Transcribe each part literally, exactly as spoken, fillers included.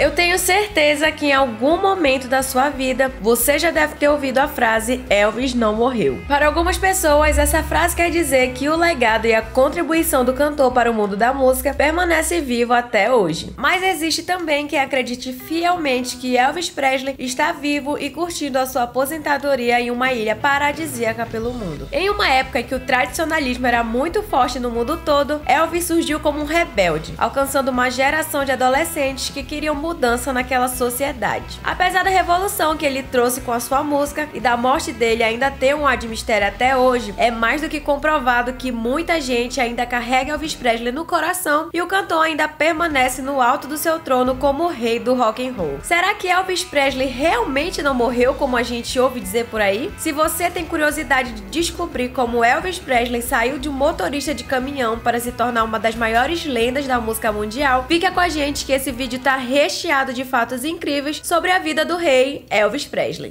Eu tenho certeza que em algum momento da sua vida você já deve ter ouvido a frase Elvis não morreu. Para algumas pessoas, essa frase quer dizer que o legado e a contribuição do cantor para o mundo da música permanece vivo até hoje. Mas existe também quem acredite fielmente que Elvis Presley está vivo e curtindo a sua aposentadoria em uma ilha paradisíaca pelo mundo. Em uma época em que o tradicionalismo era muito forte no mundo todo, Elvis surgiu como um rebelde, alcançando uma geração de adolescentes que queriam mudança naquela sociedade. Apesar da revolução que ele trouxe com a sua música e da morte dele ainda ter um ar de mistério até hoje, é mais do que comprovado que muita gente ainda carrega Elvis Presley no coração e o cantor ainda permanece no alto do seu trono como o rei do rock and roll. Será que Elvis Presley realmente não morreu como a gente ouve dizer por aí? Se você tem curiosidade de descobrir como Elvis Presley saiu de um motorista de caminhão para se tornar uma das maiores lendas da música mundial, fica com a gente que esse vídeo tá recheado de fatos incríveis sobre a vida do rei Elvis Presley.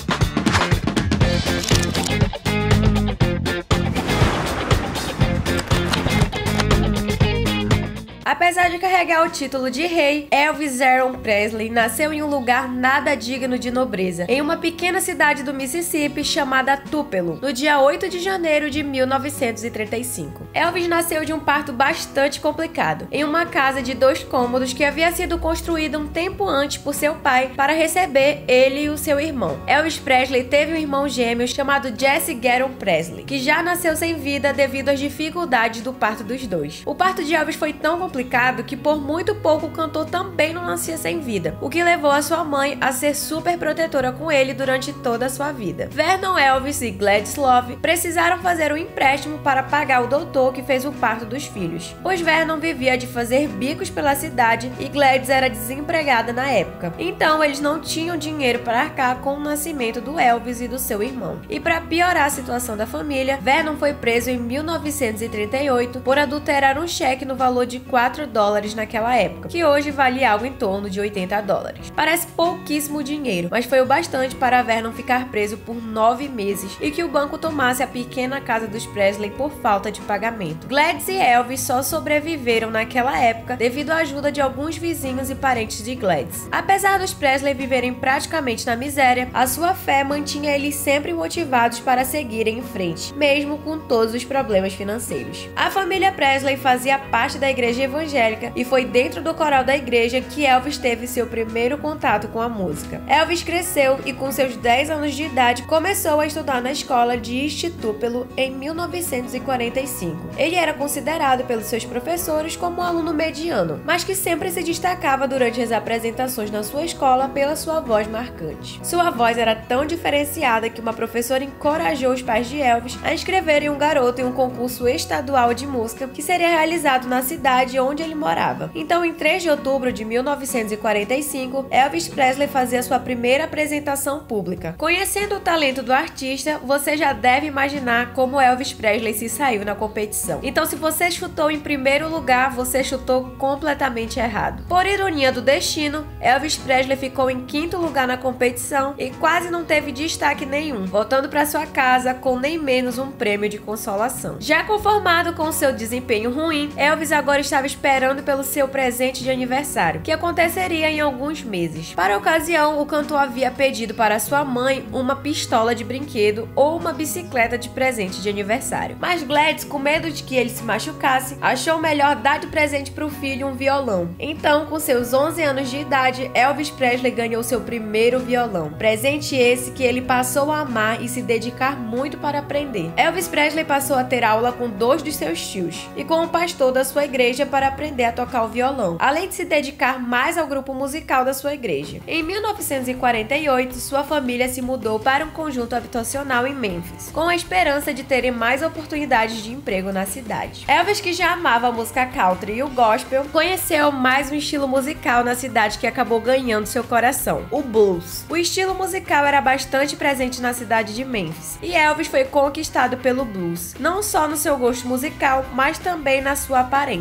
Apesar de carregar o título de rei, Elvis Aaron Presley nasceu em um lugar nada digno de nobreza, em uma pequena cidade do Mississippi chamada Tupelo, no dia oito de janeiro de mil novecentos e trinta e cinco. Elvis nasceu de um parto bastante complicado, em uma casa de dois cômodos que havia sido construída um tempo antes por seu pai para receber ele e o seu irmão. Elvis Presley teve um irmão gêmeo chamado Jesse Garon Presley, que já nasceu sem vida devido às dificuldades do parto dos dois. O parto de Elvis foi tão complicado que por muito pouco o cantor também não nascia sem vida, o que levou a sua mãe a ser super protetora com ele durante toda a sua vida. Vernon Elvis e Gladys Love precisaram fazer um empréstimo para pagar o doutor que fez o parto dos filhos, pois Vernon vivia de fazer bicos pela cidade e Gladys era desempregada na época, então eles não tinham dinheiro para arcar com o nascimento do Elvis e do seu irmão. E para piorar a situação da família, Vernon foi preso em mil novecentos e trinta e oito por adulterar um cheque no valor de quatro dólares naquela época, que hoje vale algo em torno de oitenta dólares. Parece pouquíssimo dinheiro, mas foi o bastante para Vernon ficar preso por nove meses e que o banco tomasse a pequena casa dos Presley por falta de pagamento. Gladys e Elvis só sobreviveram naquela época devido à ajuda de alguns vizinhos e parentes de Gladys. Apesar dos Presley viverem praticamente na miséria, a sua fé mantinha eles sempre motivados para seguirem em frente, mesmo com todos os problemas financeiros. A família Presley fazia parte da igreja evangélica evangélica e foi dentro do coral da igreja que Elvis teve seu primeiro contato com a música. Elvis cresceu e com seus dez anos de idade começou a estudar na escola de East Tupelo em mil novecentos e quarenta e cinco. Ele era considerado pelos seus professores como um aluno mediano, mas que sempre se destacava durante as apresentações na sua escola pela sua voz marcante. Sua voz era tão diferenciada que uma professora encorajou os pais de Elvis a inscreverem um garoto em um concurso estadual de música que seria realizado na cidade onde ele morava. Então, em três de outubro de mil novecentos e quarenta e cinco, Elvis Presley fazia sua primeira apresentação pública. Conhecendo o talento do artista, você já deve imaginar como Elvis Presley se saiu na competição. Então, se você chutou em primeiro lugar, você chutou completamente errado. Por ironia do destino, Elvis Presley ficou em quinto lugar na competição e quase não teve destaque nenhum, voltando para sua casa com nem menos um prêmio de consolação. Já conformado com seu desempenho ruim, Elvis agora estava esperando pelo seu presente de aniversário, que aconteceria em alguns meses. Para a ocasião, o cantor havia pedido para sua mãe uma pistola de brinquedo ou uma bicicleta de presente de aniversário. Mas Gladys, com medo de que ele se machucasse, achou melhor dar de presente para o filho um violão. Então, com seus onze anos de idade, Elvis Presley ganhou seu primeiro violão. Presente esse que ele passou a amar e se dedicar muito para aprender. Elvis Presley passou a ter aula com dois dos seus tios e com o pastor da sua igreja para aprender a tocar o violão, além de se dedicar mais ao grupo musical da sua igreja. Em mil novecentos e quarenta e oito, sua família se mudou para um conjunto habitacional em Memphis, com a esperança de terem mais oportunidades de emprego na cidade. Elvis, que já amava a música country e o gospel, conheceu mais um estilo musical na cidade que acabou ganhando seu coração, o blues. O estilo musical era bastante presente na cidade de Memphis, e Elvis foi conquistado pelo blues, não só no seu gosto musical, mas também na sua aparência. Ele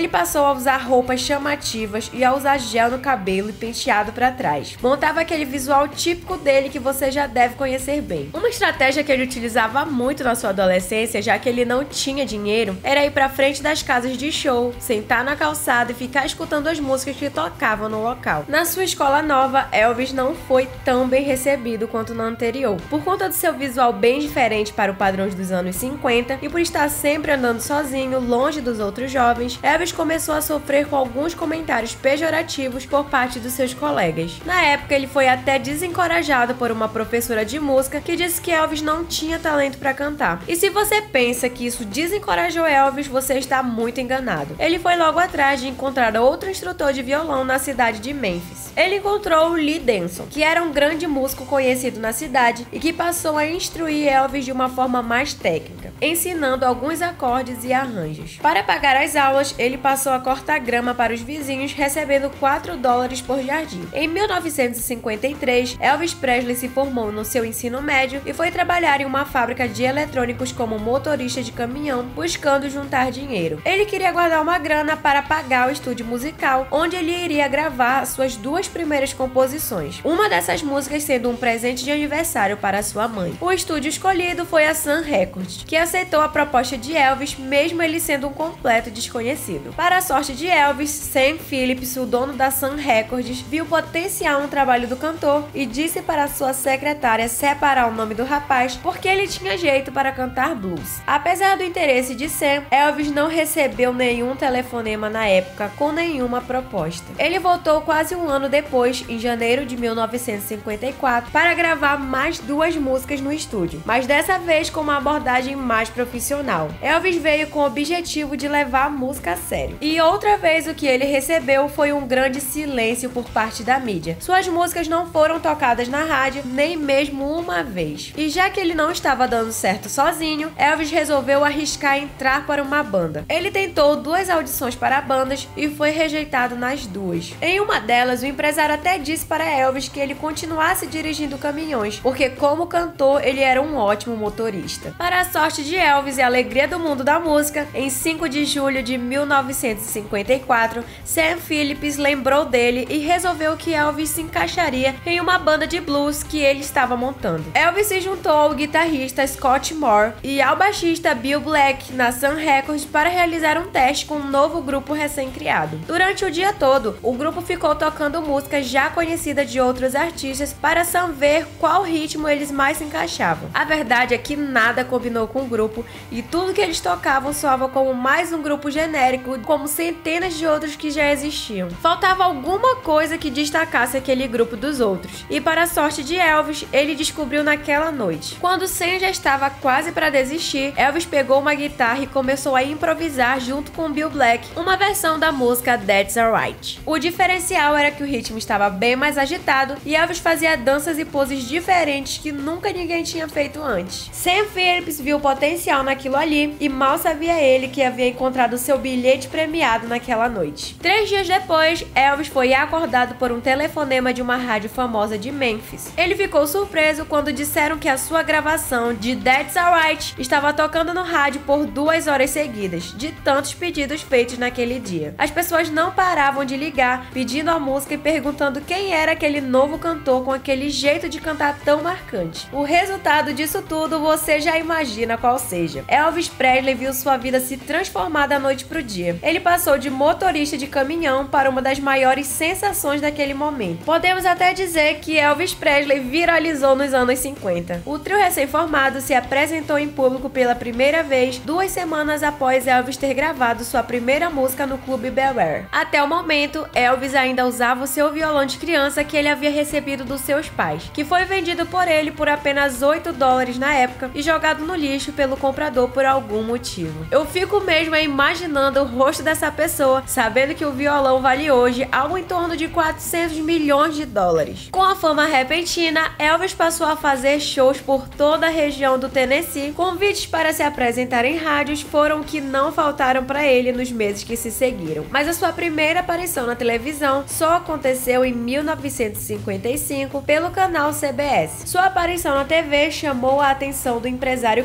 Ele passou a usar roupas chamativas e a usar gel no cabelo e penteado para trás. Montava aquele visual típico dele que você já deve conhecer bem. Uma estratégia que ele utilizava muito na sua adolescência, já que ele não tinha dinheiro, era ir pra frente das casas de show, sentar na calçada e ficar escutando as músicas que tocavam no local. Na sua escola nova, Elvis não foi tão bem recebido quanto na anterior. Por conta do seu visual bem diferente para o padrão dos anos cinquenta e por estar sempre andando sozinho, longe dos outros jovens, Elvis começou a sofrer com alguns comentários pejorativos por parte dos seus colegas. Na época, ele foi até desencorajado por uma professora de música que disse que Elvis não tinha talento para cantar. E se você pensa que isso desencorajou Elvis, você está muito enganado. Ele foi logo atrás de encontrar outro instrutor de violão na cidade de Memphis. Ele encontrou o Lee Denson, que era um grande músico conhecido na cidade e que passou a instruir Elvis de uma forma mais técnica, ensinando alguns acordes e arranjos. Para pagar as aulas, ele passou a cortar grama para os vizinhos, recebendo quatro dólares por jardim. Em mil novecentos e cinquenta e três, Elvis Presley se formou no seu ensino médio e foi trabalhar em uma fábrica de eletrônicos como motorista de caminhão, buscando juntar dinheiro. Ele queria guardar uma grana para pagar o estúdio musical, onde ele iria gravar suas duas primeiras composições, uma dessas músicas sendo um presente de aniversário para sua mãe. O estúdio escolhido foi a Sun Records, que aceitou a proposta de Elvis, mesmo ele sendo um completo desconhecido. Para a sorte de Elvis, Sam Phillips, o dono da Sun Records, viu potencial no trabalho do cantor e disse para sua secretária separar o nome do rapaz porque ele tinha jeito para cantar blues. Apesar do interesse de Sam, Elvis não recebeu nenhum telefonema na época com nenhuma proposta. Ele voltou quase um ano depois, em janeiro de mil novecentos e cinquenta e quatro, para gravar mais duas músicas no estúdio, mas dessa vez com uma abordagem mais profissional. Elvis veio com o objetivo de levar a música a sério. E outra vez o que ele recebeu foi um grande silêncio por parte da mídia. Suas músicas não foram tocadas na rádio nem mesmo uma vez. E já que ele não estava dando certo sozinho, Elvis resolveu arriscar entrar para uma banda. Ele tentou duas audições para bandas e foi rejeitado nas duas. Em uma delas, o empresário até disse para Elvis que ele continuasse dirigindo caminhões, porque como cantor, ele era um ótimo motorista. Para a sorte de Elvis e a alegria do mundo da música, em cinco de julho de mil novecentos e cinquenta e quatro, Sam Phillips lembrou dele e resolveu que Elvis se encaixaria em uma banda de blues que ele estava montando. Elvis se juntou ao guitarrista Scott Moore e ao baixista Bill Black na Sun Records para realizar um teste com um novo grupo recém-criado. Durante o dia todo, o grupo ficou tocando músicas já conhecidas de outros artistas para Sam ver qual ritmo eles mais se encaixavam. A verdade é que nada combinou com o grupo e tudo que eles tocavam soava como mais um grupo genérico, como centenas de outros que já existiam. Faltava alguma coisa que destacasse aquele grupo dos outros. E para a sorte de Elvis, ele descobriu naquela noite. Quando Sam já estava quase para desistir, Elvis pegou uma guitarra e começou a improvisar junto com Bill Black uma versão da música That's Alright. O diferencial era que o ritmo estava bem mais agitado e Elvis fazia danças e poses diferentes que nunca ninguém tinha feito antes. Sam Phillips viu potencial naquilo ali e mal sabia ele que havia encontrado seu bilhete premiado naquela noite. Três dias depois, Elvis foi acordado por um telefonema de uma rádio famosa de Memphis. Ele ficou surpreso quando disseram que a sua gravação de That's Alright estava tocando no rádio por duas horas seguidas, de tantos pedidos feitos naquele dia. As pessoas não paravam de ligar, pedindo a música e perguntando quem era aquele novo cantor com aquele jeito de cantar tão marcante. O resultado disso tudo você já imagina qual seja. Elvis Presley viu sua vida se transformar da noite pro dia. Ele passou de motorista de caminhão para uma das maiores sensações daquele momento. Podemos até dizer que Elvis Presley viralizou nos anos cinquenta. O trio recém-formado se apresentou em público pela primeira vez duas semanas após Elvis ter gravado sua primeira música no Clube Bel Air. Até o momento, Elvis ainda usava o seu violão de criança que ele havia recebido dos seus pais, que foi vendido por ele por apenas oito dólares na época e jogado no lixo pelo comprador por algum motivo. Eu fico mesmo imaginando o rosto dessa pessoa, sabendo que o violão vale hoje algo em torno de quatrocentos milhões de dólares. Com a fama repentina, Elvis passou a fazer shows por toda a região do Tennessee. Convites para se apresentar em rádios foram que não faltaram para ele nos meses que se seguiram. Mas a sua primeira aparição na televisão só aconteceu em mil novecentos e cinquenta e cinco pelo canal C B S. Sua aparição na T V chamou a atenção do empresário coronel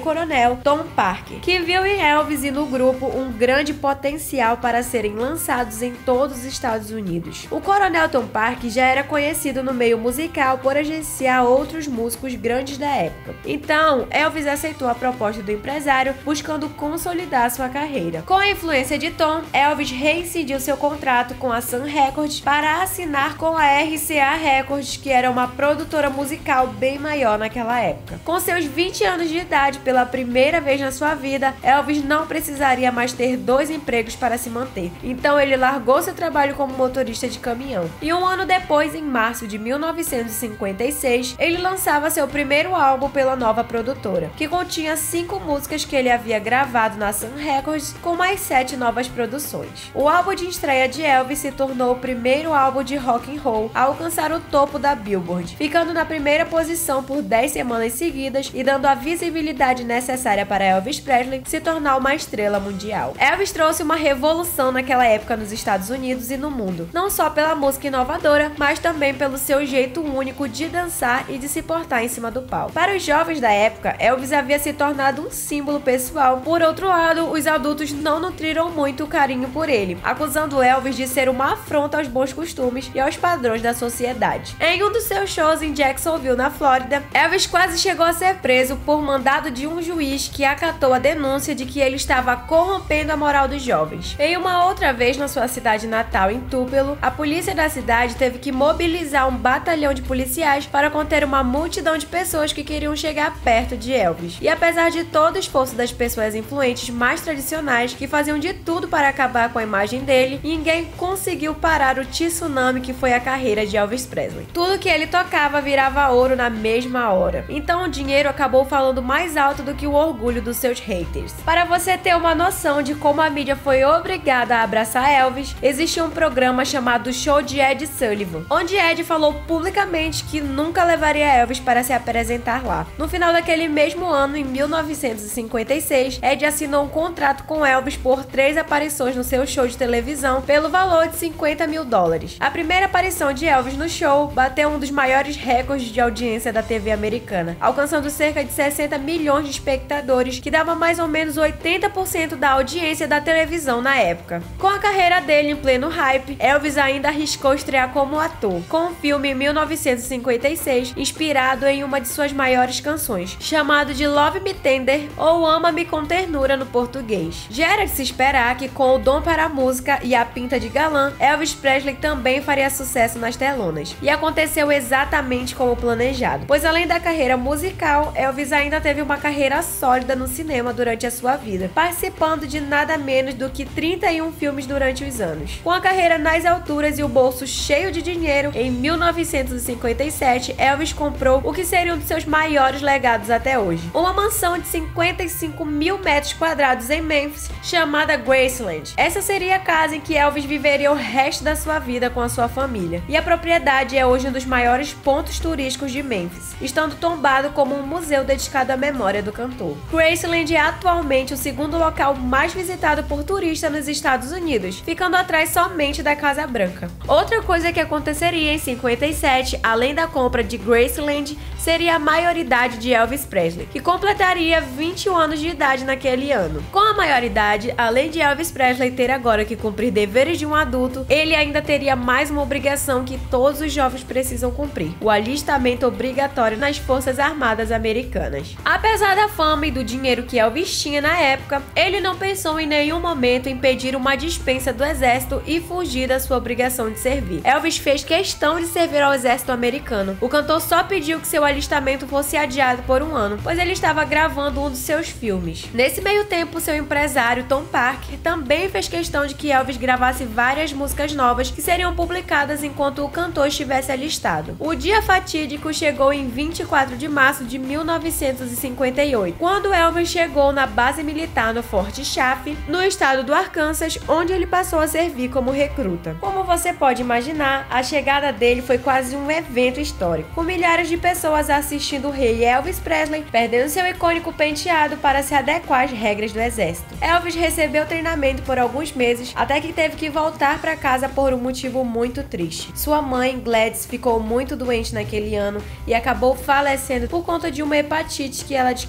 coronel Tom Parker, que viu em Elvis e no grupo um grande potencial para serem lançados em todos os Estados Unidos. O coronel Tom Parker já era conhecido no meio musical por agenciar outros músicos grandes da época. Então, Elvis aceitou a proposta do empresário, buscando consolidar sua carreira. Com a influência de Tom, Elvis reincidiu seu contrato com a Sun Records para assinar com a R C A Records, que era uma produtora musical bem maior naquela época. Com seus vinte anos de idade, pela primeira vez na sua vida, Elvis não precisaria mais ter dois empregos para se manter. Então ele largou seu trabalho como motorista de caminhão. E um ano depois, em março de mil novecentos e cinquenta e seis, ele lançava seu primeiro álbum pela nova produtora, que continha cinco músicas que ele havia gravado na Sun Records, com mais sete novas produções. O álbum de estreia de Elvis se tornou o primeiro álbum de rock and roll a alcançar o topo da Billboard, ficando na primeira posição por dez semanas seguidas e dando a visibilidade necessária para Elvis Presley se tornar uma estrela mundial. Elvis trouxe uma revolução naquela época nos Estados Unidos e no mundo, não só pela música inovadora, mas também pelo seu jeito único de dançar e de se portar em cima do palco. Para os jovens da época, Elvis havia se tornado um símbolo pessoal. Por outro lado, os adultos não nutriram muito o carinho por ele, acusando Elvis de ser uma afronta aos bons costumes e aos padrões da sociedade. Em um dos seus shows em Jacksonville, na Flórida, Elvis quase chegou a ser preso por mandado de um juiz que acatou a denúncia de que ele estava corrompendo a moral dos jovens. Em uma outra vez, na sua cidade natal, em Tupelo, a polícia da cidade teve que mobilizar um batalhão de policiais para conter uma multidão de pessoas que queriam chegar perto de Elvis. E apesar de todo o esforço das pessoas influentes mais tradicionais, que faziam de tudo para acabar com a imagem dele, ninguém conseguiu parar o tsunami que foi a carreira de Elvis Presley. Tudo que ele tocava virava ouro na mesma hora. Então o dinheiro acabou falando mais alto do que o orgulho dos seus haters. Para você ter uma noção de como a mídia foi obrigada a abraçar Elvis, existia um programa chamado Show de Ed Sullivan, onde Ed falou publicamente que nunca levaria Elvis para se apresentar lá. No final daquele mesmo ano, em mil novecentos e cinquenta e seis, Ed assinou um contrato com Elvis por três aparições no seu show de televisão pelo valor de cinquenta mil dólares. A primeira aparição de Elvis no show bateu um dos maiores recordes de audiência da T V americana, alcançando cerca de sessenta milhões de espectadores, que dava mais ou menos oitenta por cento da audiência da televisão na época. Com a carreira dele em pleno hype, Elvis ainda arriscou estrear como ator, com um filme em mil novecentos e cinquenta e seis, inspirado em uma de suas maiores canções, chamado de Love Me Tender, ou Ama-me com Ternura no português. Já era de se esperar que, com o dom para a música e a pinta de galã, Elvis Presley também faria sucesso nas telonas. E aconteceu exatamente como planejado, pois além da carreira musical, Elvis ainda teve uma carreira sólida no cinema durante a sua vida, participando de nada menos do que trinta e um filmes durante os anos. Com a carreira nas alturas e o bolso cheio de dinheiro, em mil novecentos e cinquenta e sete, Elvis comprou o que seria um de seus maiores legados até hoje, uma mansão de cinquenta e cinco mil metros quadrados em Memphis, chamada Graceland. Essa seria a casa em que Elvis viveria o resto da sua vida com a sua família, e a propriedade é hoje um dos maiores pontos turísticos de Memphis, estando tombado como um museu dedicado à memória do cantor. Graceland é atualmente o segundo local mais visitado por turistas nos Estados Unidos, ficando atrás somente da Casa Branca. Outra coisa que aconteceria em cinquenta e sete, além da compra de Graceland, seria a maioridade de Elvis Presley, que completaria vinte e um anos de idade naquele ano. Com a maioridade, além de Elvis Presley ter agora que cumprir deveres de um adulto, ele ainda teria mais uma obrigação que todos os jovens precisam cumprir: o alistamento obrigatório nas Forças Armadas Americanas. Apesar da fama e do dinheiro que Elvis tinha na época, ele não pensou em nenhum momento em pedir uma dispensa do exército e fugir da sua obrigação de servir. Elvis fez questão de servir ao exército americano. O cantor só pediu que seu alistamento fosse adiado por um ano, pois ele estava gravando um dos seus filmes. Nesse meio tempo, seu empresário Tom Parker também fez questão de que Elvis gravasse várias músicas novas que seriam publicadas enquanto o cantor estivesse alistado. O dia fatídico chegou em vinte e quatro de março de mil novecentos e cinquenta e oito, quando Elvis chegou na base militar no Forte Chaffee, no estado do Arkansas, onde ele passou a servir como recruta. Como você pode imaginar, a chegada dele foi quase um evento histórico, com milhares de pessoas assistindo o rei Elvis Presley perdendo seu icônico penteado para se adequar às regras do exército. Elvis recebeu treinamento por alguns meses, até que teve que voltar para casa por um motivo muito triste. Sua mãe, Gladys, ficou muito doente naquele ano e acabou falecendo por conta de uma hepatite que ela adquiriu.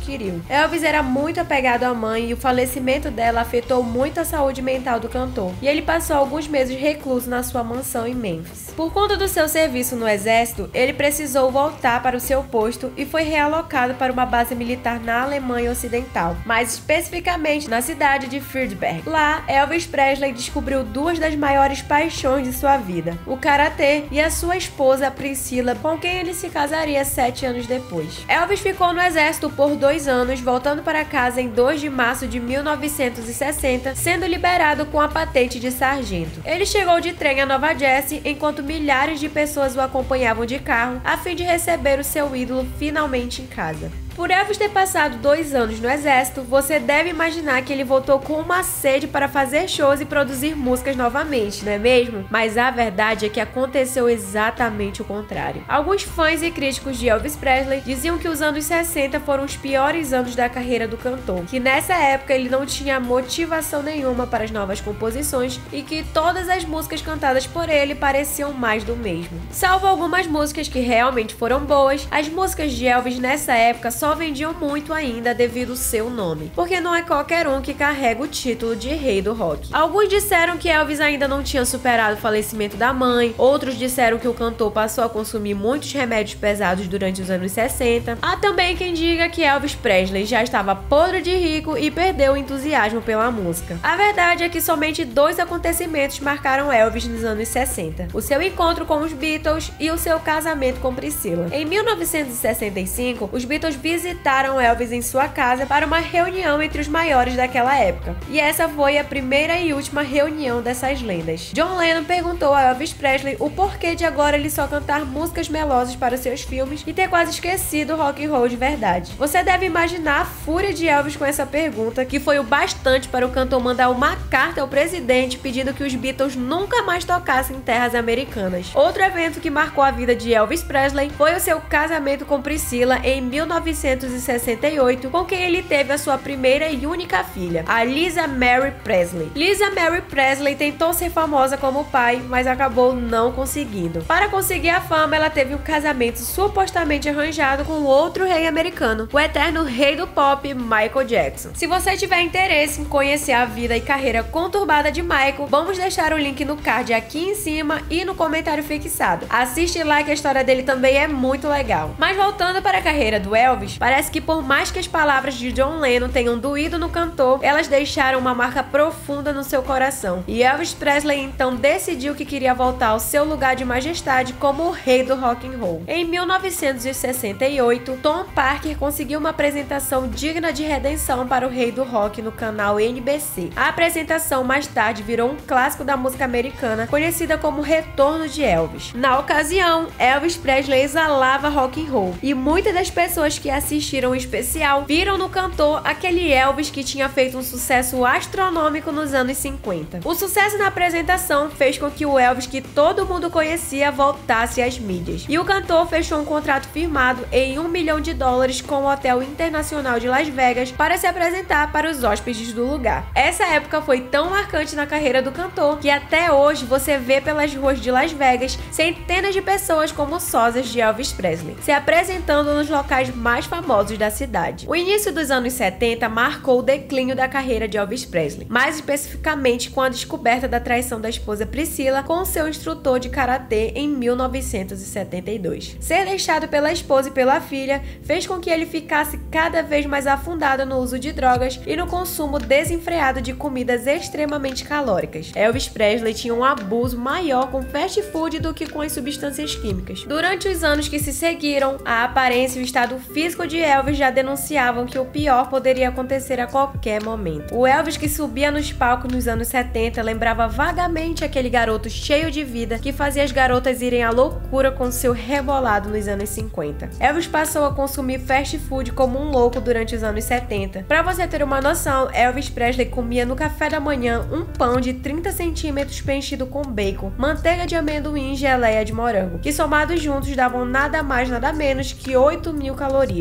Elvis era muito apegado à mãe e o falecimento dela afetou muito a saúde mental do cantor, e ele passou alguns meses recluso na sua mansão em Memphis. Por conta do seu serviço no exército, ele precisou voltar para o seu posto e foi realocado para uma base militar na Alemanha Ocidental, mais especificamente na cidade de Friedberg. Lá, Elvis Presley descobriu duas das maiores paixões de sua vida, o karatê e a sua esposa Priscilla, com quem ele se casaria sete anos depois. Elvis ficou no exército por dois anos, voltando para casa em dois de março de mil novecentos e sessenta, sendo liberado com a patente de sargento. Ele chegou de trem a Nova Jersey, enquanto milhares de pessoas o acompanhavam de carro, a fim de receber o seu ídolo finalmente em casa. Por Elvis ter passado dois anos no exército, você deve imaginar que ele voltou com uma sede para fazer shows e produzir músicas novamente, não é mesmo? Mas a verdade é que aconteceu exatamente o contrário. Alguns fãs e críticos de Elvis Presley diziam que os anos sessenta foram os piores anos da carreira do cantor, que nessa época ele não tinha motivação nenhuma para as novas composições e que todas as músicas cantadas por ele pareciam mais do mesmo. Salvo algumas músicas que realmente foram boas, as músicas de Elvis nessa época só só vendiam muito ainda devido ao seu nome, porque não é qualquer um que carrega o título de rei do rock. Alguns disseram que Elvis ainda não tinha superado o falecimento da mãe, outros disseram que o cantor passou a consumir muitos remédios pesados durante os anos sessenta. Há também quem diga que Elvis Presley já estava podre de rico e perdeu o entusiasmo pela música. A verdade é que somente dois acontecimentos marcaram Elvis nos anos sessenta: o seu encontro com os Beatles e o seu casamento com Priscilla. Em mil novecentos e sessenta e cinco, os Beatles visitaram Elvis em sua casa para uma reunião entre os maiores daquela época, e essa foi a primeira e última reunião dessas lendas. John Lennon perguntou a Elvis Presley o porquê de agora ele só cantar músicas melosas para seus filmes e ter quase esquecido o rock and roll de verdade. Você deve imaginar a fúria de Elvis com essa pergunta, que foi o bastante para o cantor mandar uma carta ao presidente pedindo que os Beatles nunca mais tocassem em terras americanas. Outro evento que marcou a vida de Elvis Presley foi o seu casamento com Priscilla em mil novecentos e sessenta e oito, com quem ele teve a sua primeira e única filha, a Lisa Mary Presley. Lisa Mary Presley tentou ser famosa como pai, mas acabou não conseguindo. Para conseguir a fama, ela teve um casamento supostamente arranjado com outro rei americano, o eterno rei do pop, Michael Jackson. Se você tiver interesse em conhecer a vida e carreira conturbada de Michael, vamos deixar o link no card aqui em cima e no comentário fixado. Assiste lá que a história dele também é muito legal. Mas voltando para a carreira do Elvis, parece que por mais que as palavras de John Lennon tenham doído no cantor, elas deixaram uma marca profunda no seu coração. E Elvis Presley então decidiu que queria voltar ao seu lugar de majestade como o rei do rock and roll. Em mil novecentos e sessenta e oito, Tom Parker conseguiu uma apresentação digna de redenção para o rei do rock no canal N B C. A apresentação mais tarde virou um clássico da música americana, conhecida como Retorno de Elvis. Na ocasião, Elvis Presley exalava rock and roll, e muitas das pessoas que assistiram o especial viram no cantor aquele Elvis que tinha feito um sucesso astronômico nos anos cinquenta. O sucesso na apresentação fez com que o Elvis que todo mundo conhecia voltasse às mídias, e o cantor fechou um contrato firmado em um milhão de dólares com o Hotel Internacional de Las Vegas para se apresentar para os hóspedes do lugar. Essa época foi tão marcante na carreira do cantor que até hoje você vê pelas ruas de Las Vegas centenas de pessoas como sósias de Elvis Presley, se apresentando nos locais mais famosos da cidade. O início dos anos setenta marcou o declínio da carreira de Elvis Presley, mais especificamente com a descoberta da traição da esposa Priscilla com seu instrutor de karatê em mil novecentos e setenta e dois. Ser deixado pela esposa e pela filha fez com que ele ficasse cada vez mais afundado no uso de drogas e no consumo desenfreado de comidas extremamente calóricas. Elvis Presley tinha um abuso maior com fast food do que com as substâncias químicas. Durante os anos que se seguiram, a aparência e o estado físico de Elvis já denunciavam que o pior poderia acontecer a qualquer momento. O Elvis que subia nos palcos nos anos setenta lembrava vagamente aquele garoto cheio de vida que fazia as garotas irem à loucura com seu rebolado nos anos cinquenta. Elvis passou a consumir fast food como um louco durante os anos setenta. Para você ter uma noção, Elvis Presley comia no café da manhã um pão de trinta centímetros preenchido com bacon, manteiga de amendoim e geleia de morango, que somados juntos davam nada mais nada menos que oito mil calorias.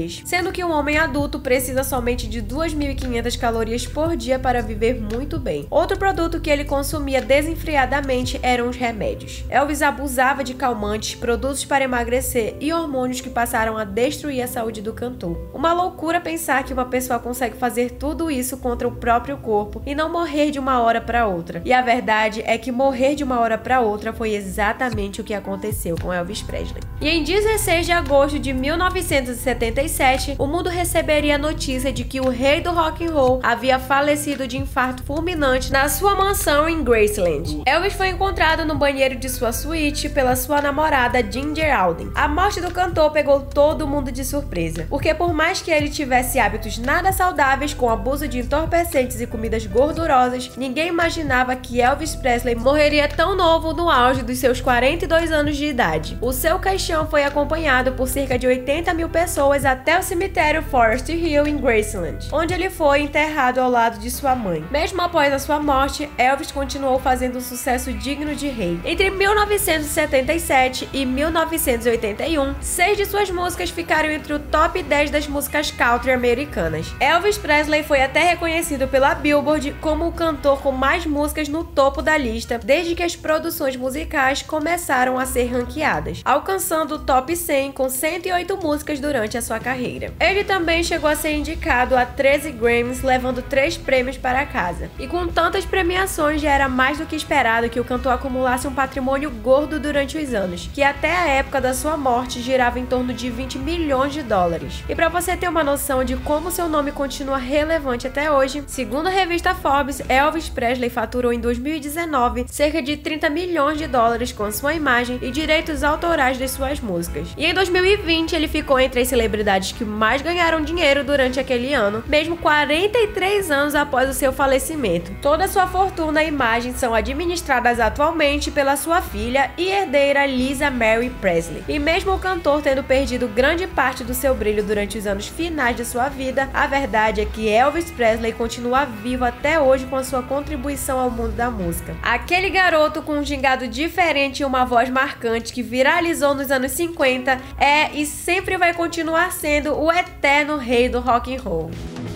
calorias, sendo que um homem adulto precisa somente de duas mil e quinhentas calorias por dia para viver muito bem. Outro produto que ele consumia desenfreadamente eram os remédios. Elvis abusava de calmantes, produtos para emagrecer e hormônios que passaram a destruir a saúde do cantor. Uma loucura pensar que uma pessoa consegue fazer tudo isso contra o próprio corpo e não morrer de uma hora para outra. E a verdade é que morrer de uma hora para outra foi exatamente o que aconteceu com Elvis Presley. E em dezesseis de agosto de mil novecentos e setenta e sete, o mundo receberia a notícia de que o rei do rock and roll havia falecido de infarto fulminante na sua mansão em Graceland. Elvis foi encontrado no banheiro de sua suíte pela sua namorada Ginger Alden. A morte do cantor pegou todo mundo de surpresa, porque por mais que ele tivesse hábitos nada saudáveis com abuso de entorpecentes e comidas gordurosas, ninguém imaginava que Elvis Presley morreria tão novo no auge dos seus quarenta e dois anos de idade. O seu caixão foi acompanhado por cerca de oitenta mil pessoas até o cemitério Forest Hill em Graceland, onde ele foi enterrado ao lado de sua mãe. Mesmo após a sua morte, Elvis continuou fazendo um sucesso digno de rei. Entre mil novecentos e setenta e sete e mil novecentos e oitenta e um, seis de suas músicas ficaram entre o top dez das músicas country americanas. Elvis Presley foi até reconhecido pela Billboard como o cantor com mais músicas no topo da lista desde que as produções musicais começaram a ser ranqueadas, alcançando o top cem com cento e oito músicas durante a sua carreira. Ele também chegou a ser indicado a treze Grammys, levando três prêmios para casa. E com tantas premiações, já era mais do que esperado que o cantor acumulasse um patrimônio gordo durante os anos, que até a época da sua morte girava em torno de vinte milhões de dólares. E para você ter uma noção de como seu nome continua relevante até hoje, segundo a revista Forbes, Elvis Presley faturou em dois mil e dezenove cerca de trinta milhões de dólares com sua imagem e direitos autorais das suas músicas. E em dois mil e vinte ele ficou entre as celebridades que mais ganharam dinheiro durante aquele ano, mesmo quarenta e três anos após o seu falecimento. Toda sua fortuna e imagem são administradas atualmente pela sua filha e herdeira Lisa Mary Presley. E mesmo o cantor tendo perdido grande parte do seu brilho durante os anos finais de sua vida, a verdade é que Elvis Presley continua vivo até hoje com a sua contribuição ao mundo da música. Aquele garoto com um gingado diferente e uma voz marcante que viralizou nos anos cinquenta é e sempre vai continuar sendo o eterno rei do rock and roll.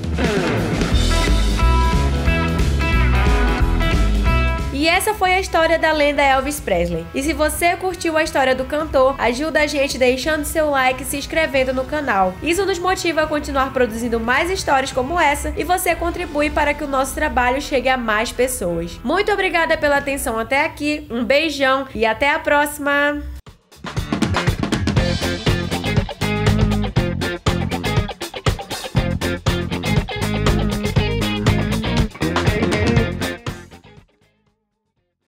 E essa foi a história da lenda Elvis Presley. E se você curtiu a história do cantor, ajuda a gente deixando seu like e se inscrevendo no canal. Isso nos motiva a continuar produzindo mais histórias como essa e você contribui para que o nosso trabalho chegue a mais pessoas. Muito obrigada pela atenção até aqui, um beijão e até a próxima!